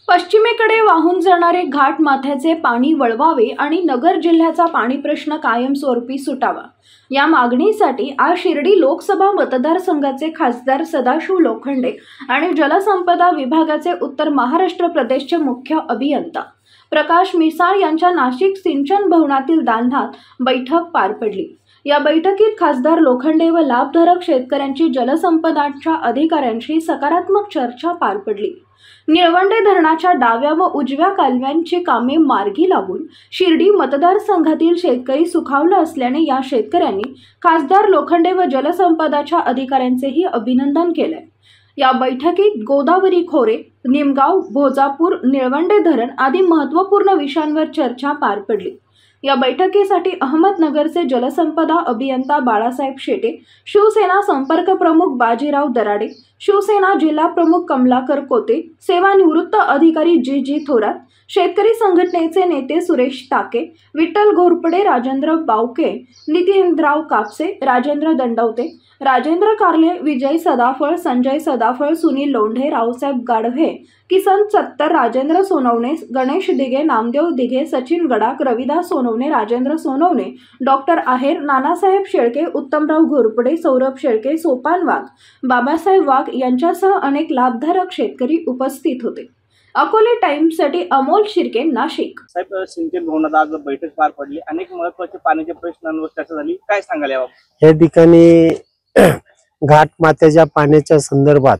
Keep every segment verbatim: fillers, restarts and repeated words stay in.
पश्चिमेकडे वाहून जाणारे घाट माथ्याचे पाणी वळवावे आणि नगर जिल्ह्याचा पाणी प्रश्न कायमस्वरूपी सुटावा या मागणीसाठी आज शिर्डी लोकसभा मतदारसंघाचे खासदार सदाशिव लोखंडे आणि जलसंपदा विभागाचे उत्तर महाराष्ट्र प्रदेशचे मुख्य अभियंता प्रकाश मिसाळ यांच्या नाशिक सिंचन भवनातील दालनात बैठक पार पडली। या बैठकीत खासदार लोखंडे व लाभधारक शेतकऱ्यांची जलसंपदाच्या अधिकाऱ्यांशी सकारात्मक चर्चा पार पडली। निळवंडे धरणाच्या डाव्या व उजव्या कालव्यांची कामे मार्गी लागून शिर्डी मतदारसंघातील शेतकरी सुखावला असल्याने या शेतकऱ्यांनी खासदार लोखंडे व जलसंपदाच्या अधिकाऱ्यांचेही अभिनंदन केले। या बैठकीत गोदावरी खोरे, निमगाव, भोजापूर, निळवंडे धरण आदी महत्त्वपूर्ण विषयांवर चर्चा पार पडली। या बैठकीसाठी अहमदनगरचे जलसंपदा अभियंता बाळासाहेब शेटे, शिवसेना संपर्क प्रमुख बाजीराव दराडे, शिवसेना जिल्हा प्रमुख कमलाकर कोते, सेवानिवृत्त अधिकारी जी जी थोरात, शेतकरी संघटनेचे नेते सुरेश ताके, विठ्ठल घोरपडे, राजेंद्र बावके, नितीनराव कापसे, राजेंद्र दंडवते, राजेंद्र कारले, विजय सदाफळ, संजय सदाफळ, सुनील लोंढे, रावसाहेब गाढवे, किसन सत्तर, राजेंद्र सोनवणे, गणेश दिघे, नामदेव दिघे, सचिन गडाख, रविदास सोनवणे, राजेंद्र सोनवणे, डॉक्टर आहेर, नानासाहेब शेळके, उत्तमराव घोरपडे, सौरभ शेळके, सोपान वाघ, बाबासाहेब वाघ यांच्यासह अनेक लाभधारक शेतकरी उपस्थित होते। अकोले टाइम्ससाठी अमोल शिर्के, नाशिक। साहेब, सिंचन भवनात आज बैठक पार पडली। अनेक महत्त्वाचे पाण्याच्या प्रश्नांवर चर्चा झाली। काय सांगाल याबाबत? या ठिकाणी घाट माथ्याच्या पाण्याच्या संदर्भात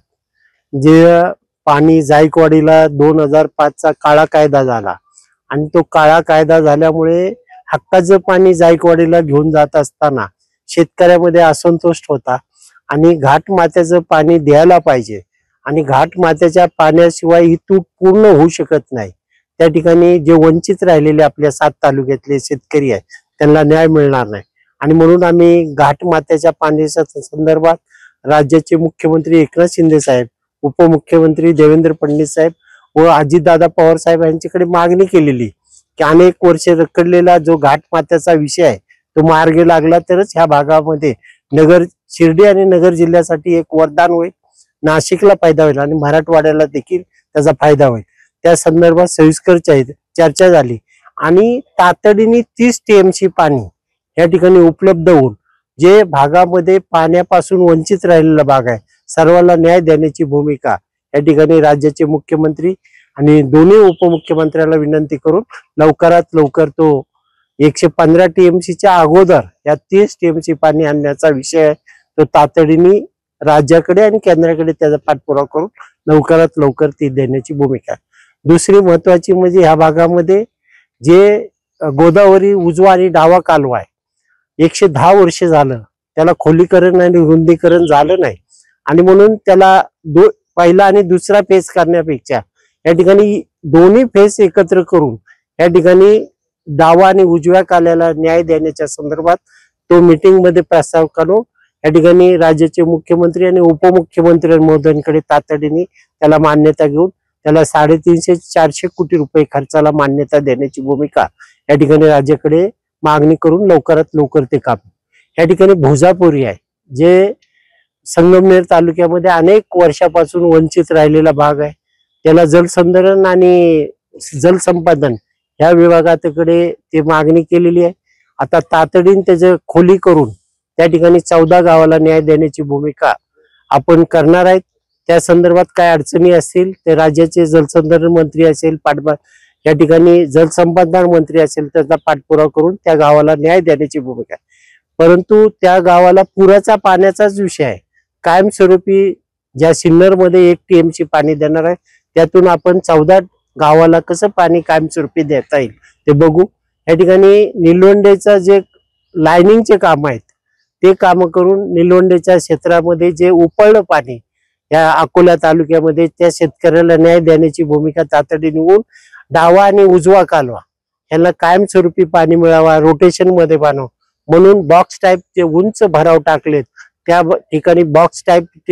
जे पाणी जायकवाडीला दोन हजार पाच चा काळा कायदा झाला आणि तो काळा कायदा झाल्यामुळे हक्काचं पाणी जायकवाडीला घेऊन जात असताना शेतकऱ्यामध्ये असंतोष होता आणि घाट माथ्याचं पाणी द्यायला पाहिजे आणि घाट माथ्याच्या पाण्याशिवाय ही तूट पूर्ण होऊ शकत नाही। त्या ठिकाणी जे वंचित राहिलेले आपल्या सात तालुक्यातले शेतकरी आहेत त्यांना न्याय मिळणार नाही आणि म्हणून आम्ही घाट माथ्याच्या पाण्याच्या संदर्भात राज्याचे मुख्यमंत्री एकनाथ शिंदे साहेब, उपमुख्यमंत्री देवेंद्र फडणवीस साहेब व अजितदादा पवार साहेब यांच्याकडे मागणी केलेली की अनेक वर्ष रखडलेला जो घाट माथ्याचा विषय आहे तो मार्गी लागला तरच ह्या भागामध्ये नगर शिर्डी आणि नगर जिल्ह्यासाठी एक वरदान होईल, नाशिकला फायदा होईल आणि मराठवाड्याला देखील त्याचा फायदा होईल। त्या संदर्भात सविस्तर चर्चा झाली आणि तातडीने तीस टीएमसी पाणी या ठिकाणी उपलब्ध होऊन जे भागामध्ये पाण्यापासून वंचित राहिलेला भाग आहे सर्वांना न्याय देण्याची भूमिका या ठिकाणी राज्याचे मुख्यमंत्री आणि दोन्ही उपमुख्यमंत्र्यांना विनंती करून लवकरात लवकर तो एकशे पंधरा टीएमसीच्या अगोदर या तीस टीएमसी पाणी आणण्याचा विषय आहे तो तातडीने राज्याकडे आणि केंद्राकडे त्याचा पाठपुरावा करून लवकरात लवकर ती देण्याची भूमिका आहे। दुसरी महत्वाची म्हणजे ह्या भागामध्ये जे गोदावरी उजवा आणि डावा कालवा आहे एकशे दहा वर्ष झालं त्याला खोलीकरण आणि रुंदीकरण झालं नाही आणि म्हणून त्याला दो पहिला आणि दुसरा फेज करण्यापेक्षा या ठिकाणी दोन्ही फेज एकत्र करून या ठिकाणी डावा आणि उजव्या काल्याला न्याय देण्याच्या संदर्भात तो मीटिंग मध्ये प्रस्ताव करून या ठिकाणी राज्याचे मुख्यमंत्री आणि उपमुख्यमंत्री महोदयांकडे तातडीने त्याला मान्यता घेऊन त्याला साडेतीनशे चारशे कोटी रुपये खर्चाला मान्यता देण्याची भूमिका या ठिकाणी राज्याकडे मागणी करून लवकरात लवकर ते काम। या ठिकाणी भोजापुरी आहे जे संगमनेर तालुक्यामध्ये अनेक वर्षापासून वंचित राहिलेला भाग आहे त्याला जलसंधारण आणि जलसंपादन या विभागाकडे ते मागणी केलेली आहे। आता तातडीने त्याचं खोली करून त्या ठिकाणी चौदा गावाला न्याय देण्याची भूमिका आपण करणार आहेत। त्या संदर्भात काय अडचणी असतील ते राज्याचे जलसंधारण मंत्री असेल, पाठबा या ठिकाणी जलसंपदा मंत्री असेल त्याचा पाठपुरावा करून त्या गावाला न्याय देण्याची भूमिका आहे। परंतु त्या गावाला पुराचा पाण्याचाच विषय आहे। कायमस्वरूपी ज्या सिन्नर मध्ये एक टीएमसी पाणी देणार आहे त्यातून आपण चौदा गावाला कसं पाणी कायमस्वरूपी देता येईल ते बघू। या ठिकाणी निलवंडेचा जे लायनिंगचे काम आहेत ते काम करून निलवंडेच्या क्षेत्रामध्ये जे उपळलं पाणी या अकोला तालुक्यामध्ये त्या शेतकऱ्याला न्याय देण्याची भूमिका तातडीने होऊन डावा आणि उजवा कालवा यांना कायमस्वरूपी पाणी मिळावा, रोटेशन मध्ये पाणी म्हणून बॉक्स टाईप जे उंच भराव टाकलेत त्या ठिकाणी बॉक्स टाईप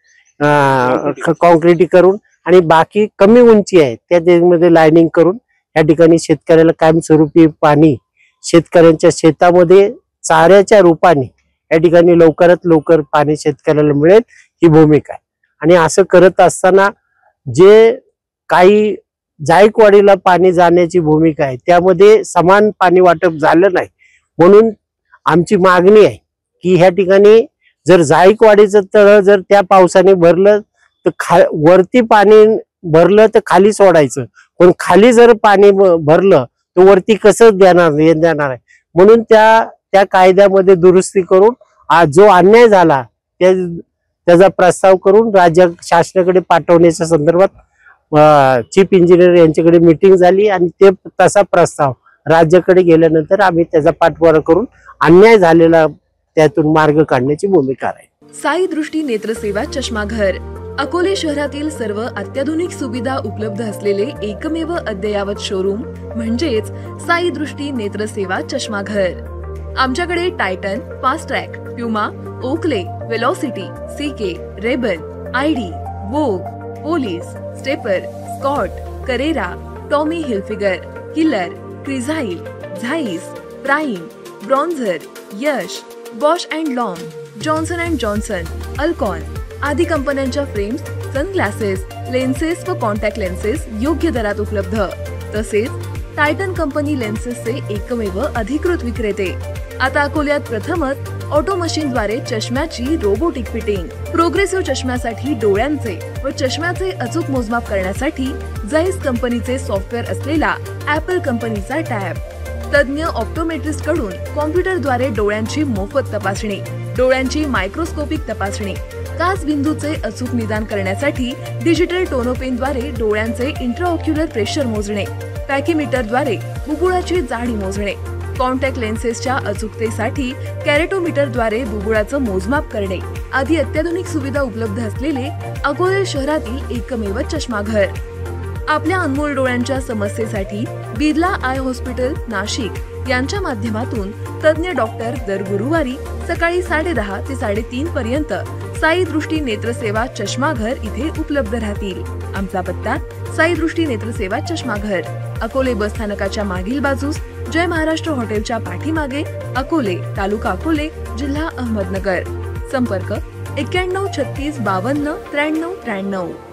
कॉन्क्रीट करून आणि बाकी कमी उंची आहे त्यामध्ये लायनिंग करून या ठिकाणी शेतकऱ्याला कायमस्वरूपी पाणी शेतकऱ्यांच्या शेतामध्ये चाऱ्याच्या रूपाने या ठिकाणी लवकरात लवकर पाणी शेतकऱ्याला मिळेल ही भूमिका आहे। आणि असं करत असताना जे काही जायकवाडीला पाणी जाण्याची भूमिका आहे, त्यामध्ये समान पाणी वाटप झालं नाही. म्हणून आमची मागणी आहे की ह्या ठिकाणी जर जायकवाडीचं तळ जर त्या पावसाने भरलं तर खा वरती पाणी भरलं तर खाली सोडायचं, पण खाली जर पाणी भरलं तर वरती कसं देणार देणार आहे. म्हणून त्या त्या कायद्यामध्ये दुरुस्ती करून आज जो अन्याय झाला त्या त्याचा प्रस्ताव करून राज्य शासनाकडे पाठवण्याच्या संदर्भात चीफ इंजिनियर यांच्याकडे मीटिंग झाली आणि ते तसा प्रस्ताव राज्याकडे गेल्यानंतर आम्ही त्याचा पाठपुरावा करून अन्याय झालेला त्यातून मार्ग काढण्याची भूमिका आहे. साई दृष्टी नेत्रसेवा चष्माघर अकोले शहरातील सर्व अत्याधुनिक सुविधा उपलब्ध असलेले एकमेव अद्ययावत शोरूम म्हणजेच साई दृष्टी नेत्रसेवा चष्माघर. आमच्याकडे Titan, Fastrack, Puma, Oakley, Velocity, CK, Ray Ban, ID, Vogue, Police, Stepper, Scott, Carrera, Tommy Hilfiger, Killer, Crizal, Zeiss, Prime, Bronzer, Yash, Bausch and Lomb, Johnson and Johnson, Alcon आदी कंपन्यांच्या फ्रेम्स, सनग्लासेस, लेन्सेस व contact lenses योग्य दरात उपलब्ध. तसेच Titan company लेन्सेसचे एकमेव अधिकृत विक्रेते. आता अकोल्यात प्रथमच ऑटो मशीनद्वारे चष्म्याची रोबोटिक फिटिंग. प्रोग्रेसिव्ह चष्म्यासाठी डोळ्यांचे व चष्म्याचे अचूक मोजमाप करण्यासाठी जाईस कंपनीचे सॉफ्टवेअर असलेला ऍपल कंपनीचा टॅब. तज्ञ ऑप्टोमेट्रिस्ट कडून कॉम्प्युटरद्वारे डोळ्यांची मोफत तपासणी, डोळ्यांची मायक्रोस्कोपिक तपासणी, काच बिंदूचे अचूक निदान करण्यासाठी डिजिटल टोनोपेनद्वारे डोळ्यांचे इंट्राऑक्युलर प्रेशर मोजणे, पॅकीमीटरद्वारे बुबुळाची जाडी मोजणे, कॉन्टॅक्ट लेन्सेसच्या अचूकतेसाठी कॅरेटोमीटरद्वारे बुबुळाचं मोजमाप करणे आदी अत्याधुनिक सुविधा उपलब्ध असलेले अकोले शहरातील एकमेव चष्माघर. आपल्या अनमोल डोळ्यांच्या समस्येसाठी बिर्ला आय हॉस्पिटल नाशिक यांच्या माध्यमातून तज्ञ डॉक्टर दर गुरुवारी सकाळी साडे दहा ते साडेतीन पर्यंत साई दृष्टी नेत्रसेवा चष्माघर इथे उपलब्ध राहतील. आमचा पत्ता साई दृष्टी नेत्रसेवा चष्माघर, अकोले बस स्थानकाच्या मागील बाजूस, जय महाराष्ट्र हॉटेलच्या पाठीमागे, अकोले, तालुका अकोले, जिल्हा अहमदनगर. संपर्क एक्क्याण्णव छत्तीस बावन्न त्र्याण्णव त्र्याण्णव.